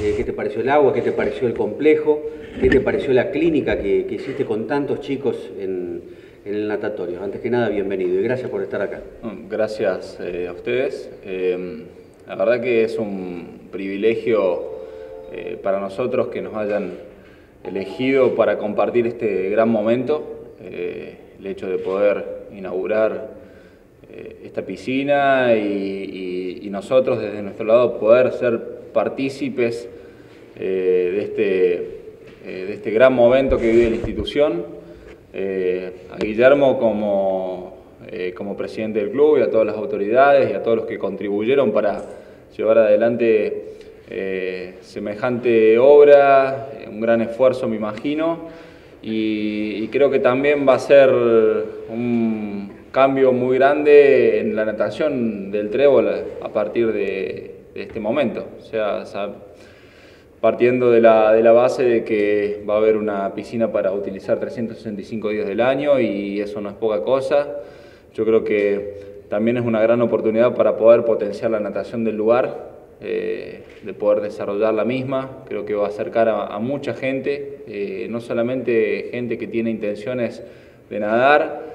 ¿Qué te pareció el agua? ¿Qué te pareció el complejo? ¿Qué te pareció la clínica que hiciste con tantos chicos en el natatorio? Antes que nada, bienvenido y gracias por estar acá. Gracias a ustedes. La verdad que es un privilegio para nosotros que nos hayan elegido para compartir este gran momento. El hecho de poder inaugurar esta piscina y nosotros desde nuestro lado poder ser partícipes de este gran momento que vive la institución. A Guillermo como presidente del club y a todas las autoridades y a todos los que contribuyeron para llevar adelante semejante obra, un gran esfuerzo me imagino, y creo que también va a ser un cambio muy grande en la natación del Trébol a partir de este momento. O sea, partiendo de la base de que va a haber una piscina para utilizar 365 días del año, y eso no es poca cosa. Yo creo que también es una gran oportunidad para poder potenciar la natación del lugar, de poder desarrollar la misma. Creo que va a acercar a mucha gente, no solamente gente que tiene intenciones de nadar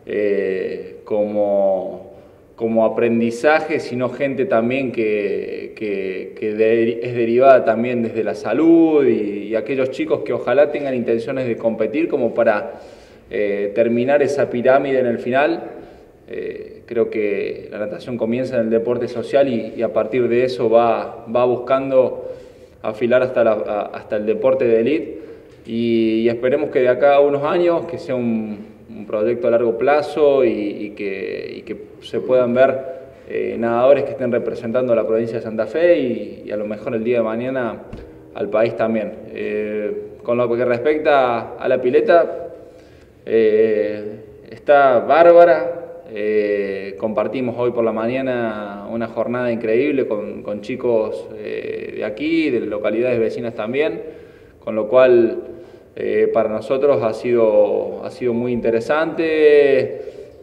como aprendizaje, sino gente también que es derivada también desde la salud y aquellos chicos que ojalá tengan intenciones de competir como para terminar esa pirámide en el final. Creo que la natación comienza en el deporte social y a partir de eso va buscando afilar hasta el deporte de élite, y esperemos que de acá a unos años que sea un proyecto a largo plazo y que se puedan ver nadadores que estén representando a la provincia de Santa Fe y a lo mejor el día de mañana al país también. Con lo que respecta a la pileta, está bárbara. Compartimos hoy por la mañana una jornada increíble con chicos de aquí, de localidades vecinas también, con lo cual para nosotros ha sido muy interesante,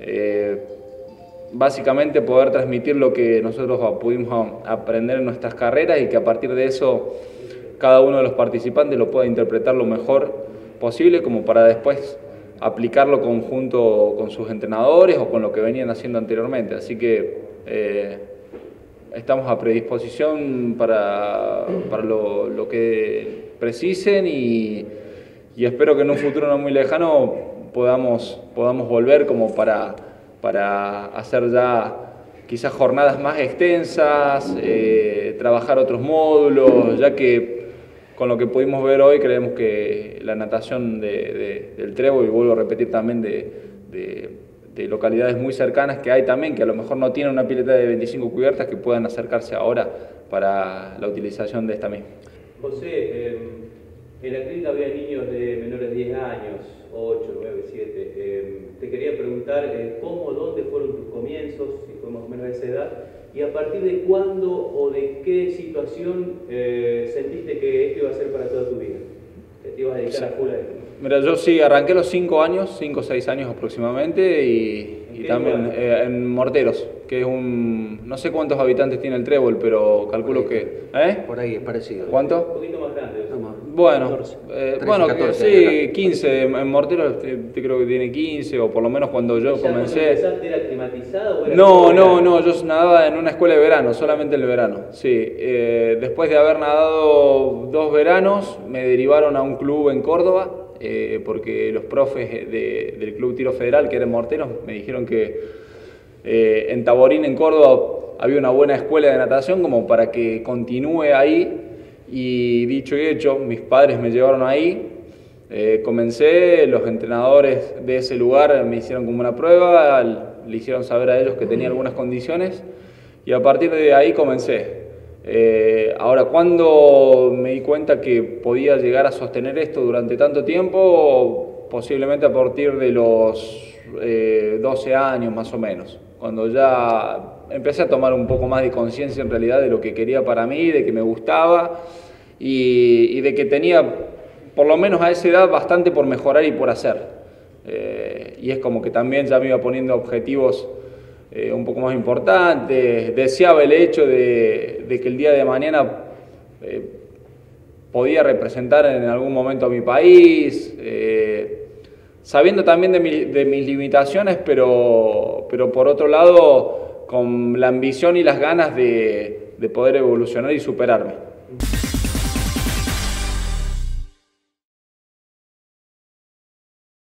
básicamente poder transmitir lo que nosotros pudimos aprender en nuestras carreras y que a partir de eso cada uno de los participantes lo pueda interpretar lo mejor posible, como para después aplicarlo conjunto con sus entrenadores o con lo que venían haciendo anteriormente. Así que estamos a predisposición para lo que precisen y espero que en un futuro no muy lejano podamos volver como para hacer ya quizás jornadas más extensas, trabajar otros módulos, ya que con lo que pudimos ver hoy creemos que la natación del Trébol, y vuelvo a repetir también de localidades muy cercanas que hay también, que a lo mejor no tienen una pileta de 25 cubiertas, que puedan acercarse ahora para la utilización de esta misma. José, en la clínica había niños de menores de 10 años, 8, 9, 7. Te quería preguntar dónde fueron tus comienzos, si fue más o menos a esa edad, y a partir de cuándo o de qué situación sentiste que esto iba a ser para toda tu vida, que te ibas a dedicar a full a esto. Mira, yo sí arranqué a los 5 o 6 años aproximadamente, y también en Morteros, que es no sé cuántos habitantes tiene el Trébol, pero calculo que... Por ahí es parecido. ¿Cuánto? Un poquito más grande. Bueno, 14, 13, bueno, 14, sí, 15, en Morteros creo que tiene 15, o por lo menos cuando yo comencé... ¿Empezaste, era climatizado o era No, yo nadaba en una escuela de verano, solamente en el verano, sí. Después de haber nadado 2 veranos, me derivaron a un club en Córdoba, porque los profes del Club Tiro Federal, que era en Morteros, me dijeron que en Taborín, en Córdoba, había una buena escuela de natación como para que continúe ahí, y dicho y hecho, mis padres me llevaron ahí, comencé, los entrenadores de ese lugar me hicieron como una prueba, le hicieron saber a ellos que tenía algunas condiciones, y a partir de ahí comencé. Ahora, cuando me di cuenta que podía llegar a sostener esto durante tanto tiempo, posiblemente a partir de los 12 años más o menos, cuando ya empecé a tomar un poco más de conciencia en realidad de lo que quería para mí, de que me gustaba y de que tenía, por lo menos a esa edad, bastante por mejorar y por hacer. Y es como que también ya me iba poniendo objetivos un poco más importantes, deseaba el hecho de que el día de mañana podía representar en algún momento a mi país, sabiendo también de mis limitaciones, pero por otro lado con la ambición y las ganas de poder evolucionar y superarme.